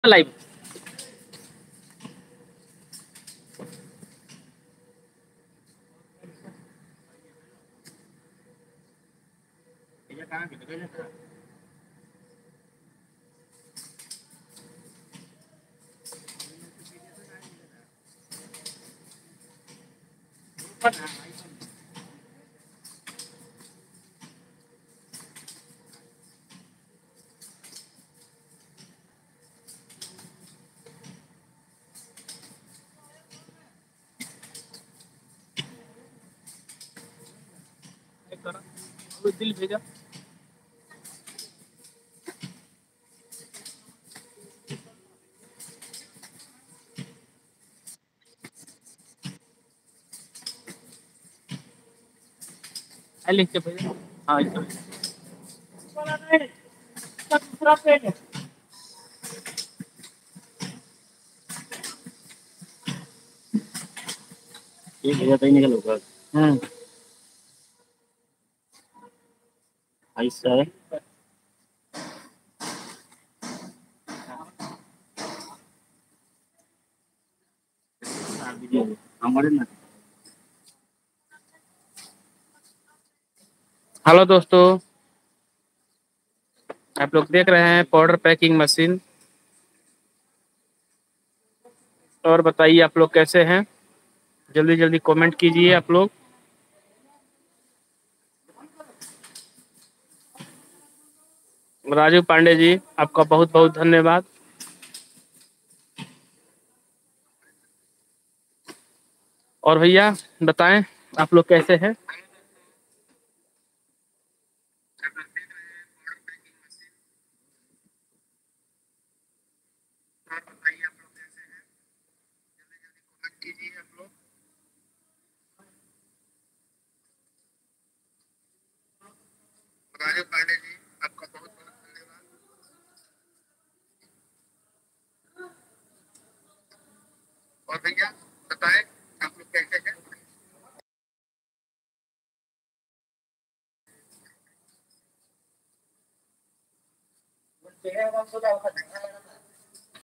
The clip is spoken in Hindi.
लाइव। दिल भेजा लिख के भेजा। हाँ दूसरा पेज है। ये भेजा तो ही निकल होगा। ऐसा है हमारे ना। हेलो दोस्तों, आप लोग देख रहे हैं पाउडर पैकिंग मशीन। और बताइए आप लोग कैसे हैं, जल्दी जल्दी कमेंट कीजिए आप लोग। राजू पांडे जी, आपका बहुत बहुत धन्यवाद। और भैया बताएं आप लोग कैसे हैं। राजू पांडे जी, आपका बहुत बहुत धन्यवाद। और भैया बताएं आप लोग कैसे हैं।